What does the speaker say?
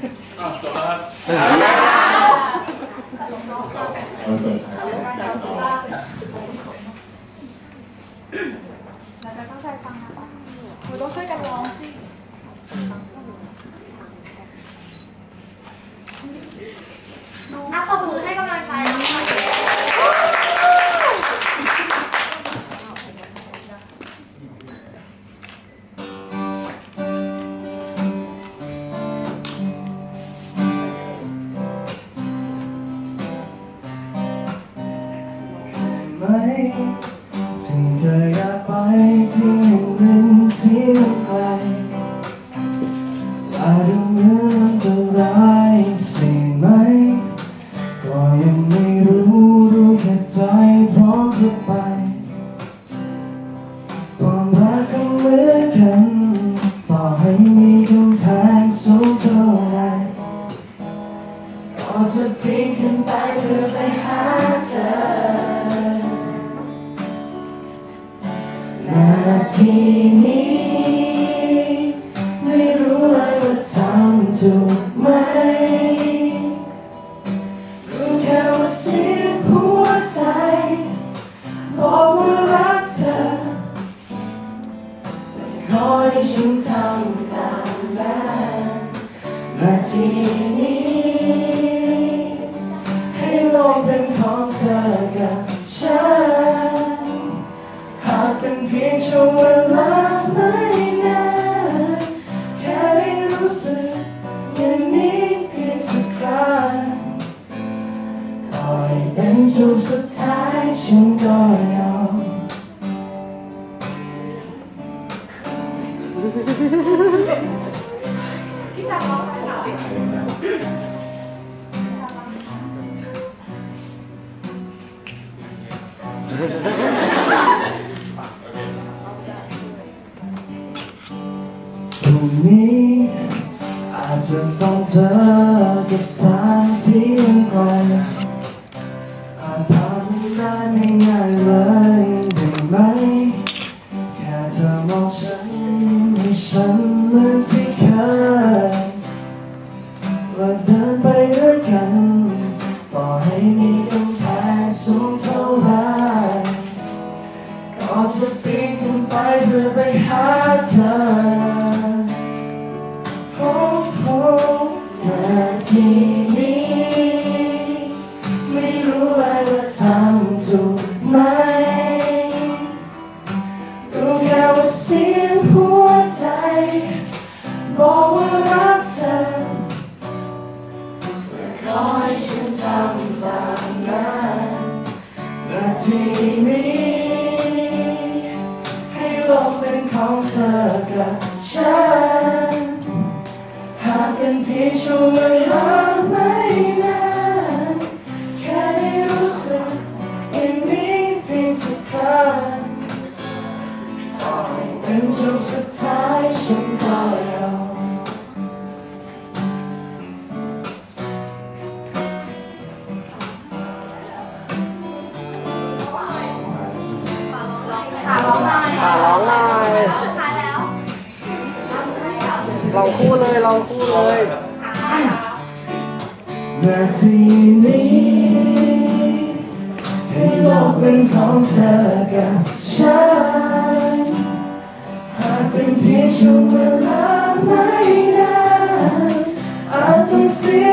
จบแล้วครับเราจะตั้งใจฟังนะคุณต้องช่วยกันร้องสิตบมือให้กำลังใจน้องหน่อยที่เธออยากไปที่หนึ่งที่ไกลอาจดูเหมือนอันตรายใช่ไหมก็ยังไม่รู้แค่ใจพร้อมจะไปความรักก็เหมือนกันต่อให้มีกำแพงสูงเท่าไรก็จะปีนขึ้นไปเพื่อไปหาเธอนาทีนี้ไม่รู้เลยว่าทำถูกไหมรู้แค่ว่าเสียงหัวใจบอกว่ารักเธอขอให้ฉันทำตามนั้นนาทีนี้ให้โลกเป็นของเธอกับฉันหากเป็นเพียงช่วงเวลาไม่นานแค่ได้รู้สึกอย่างนี้เพียงสักครั้งขอให้เป็นจุดสุดท้ายฉันก็ยอมที่จะร้องไปค่ะพรุ่งนี้อาจจะต้องเจอกับทางที่ยังไกลอาจผ่านมันได้ไม่ง่ายเลยได้ไหมแค่เธอมองฉันให้ฉันเหมือนที่เคยว่าเดินไปด้วยกันต่อให้มีกำแพงสูงเท่าไรก็จะปีนขึ้นไปเพื่อไปหาเธอนาทีนี้ไม่รู้เลยว่าทำถูกไหมรู้แค่ว่าเสียงหัวใจบอกว่ารักเธอขอให้ฉันทำตามนั้นนาทีนี้ให้โลกเป็นของเธอกับฉันหากเป็นเพียงช่วงเวลาไม่นานแค่ได้รู้สึกอย่างนี้เพียงสักครั้งต่อให้เป็นจุดสุดท้ายฉันก็ยอมร้องหน่อยร้องหน่อยสุดท้ายแล้วลองคู่เลยลองคู่เลยนาทีนี้ให้โลกเป็นของเธอกับฉันหากเป็นเพียงช่วงเวลาไม่นานอาจต้องเสีย